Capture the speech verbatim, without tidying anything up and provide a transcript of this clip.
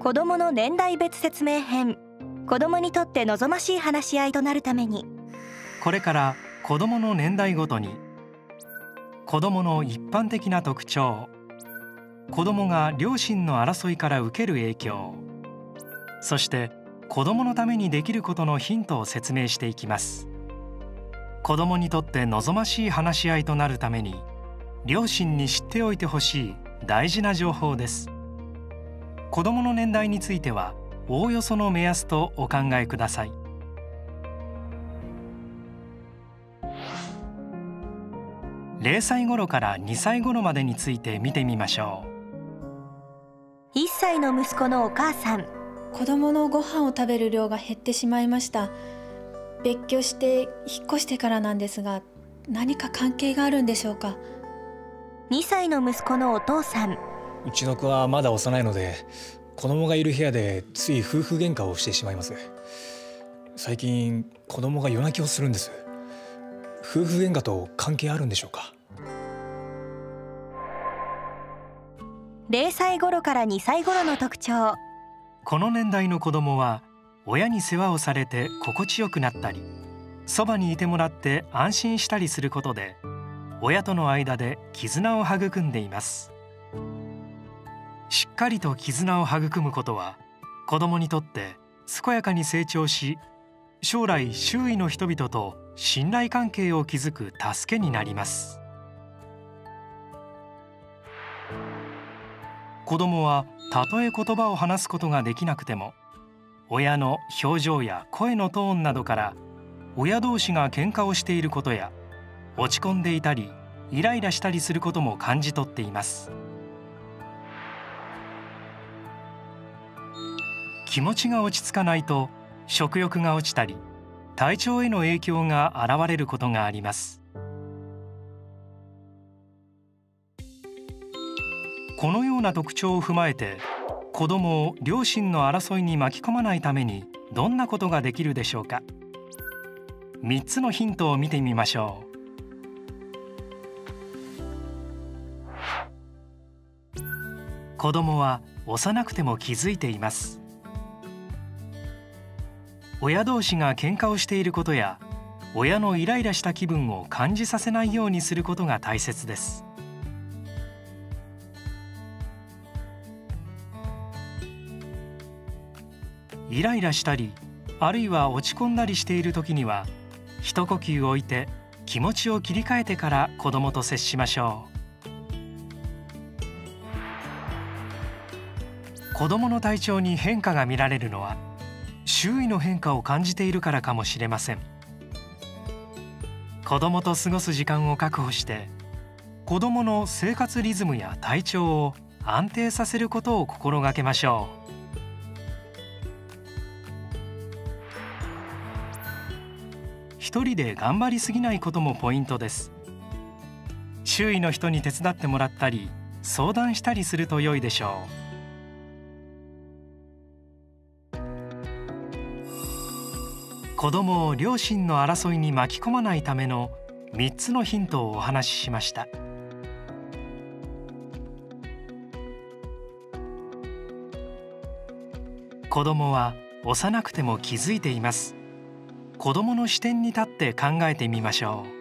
子どもの年代別説明編。子どもにとって望ましい話し合いとなるために、 これから子どもの年代ごとに子どもの一般的な特徴、子どもが両親の争いから受ける影響、そして子どものためにできることのヒントを説明していきます。子どもにとって望ましい話し合いとなるために、両親に知っておいてほしい大事な情報です。子どもの年代についてはおおよその目安とお考えください。れいさい頃からにさい頃までについて見てみましょう。いっさいの息子のお母さん。 子供のご飯を食べる量が減ってしまいました。別居して引っ越してからなんですが、何か関係があるんでしょうか。 にさいの息子のお父さん。 うちの子はまだ幼いので、子供がいる部屋でつい夫婦喧嘩をしてしまいます。最近子供が夜泣きをするんです。夫婦喧嘩と関係あるんでしょうか。 れいさい頃からにさい頃の特徴。 この年代の子どもは親に世話をされて心地よくなったり、そばにいてもらって安心したりすることで、親との間で絆を育んでいます。しっかりと絆を育むことは子どもにとって健やかに成長し、将来周囲の人々と信頼関係を築く助けになります。子どもはたとえ言葉を話すことができなくても、親の表情や声のトーンなどから親同士が喧嘩をしていることや、落ち込んでいたりイライラしたりすることも感じ取っています。気持ちが落ち着かないと食欲が落ちたり、体調への影響が現れることがあります。このような特徴を踏まえて、子どもを両親の争いに巻き込まないためにどんなことができるでしょうか。みっつのヒントを見てみましょう。子どもは幼くても気づいています。親同士が喧嘩をしていることや、親のイライラした気分を感じさせないようにすることが大切です。イライラしたり、あるいは落ち込んだりしている時には、一呼吸置いて気持ちを切り替えてから子どもと接しましょう。子どもの体調に変化が見られるのは、周囲の変化を感じているからかもしれません。子どもと過ごす時間を確保して、子どもの生活リズムや体調を安定させることを心がけましょう。一人で頑張りすぎないこともポイントです。周囲の人に手伝ってもらったり、相談したりすると良いでしょう。子どもを両親の争いに巻き込まないためのみっつのヒントをお話ししました。子どもは幼くても気づいています。子どもの視点に立って考えてみましょう。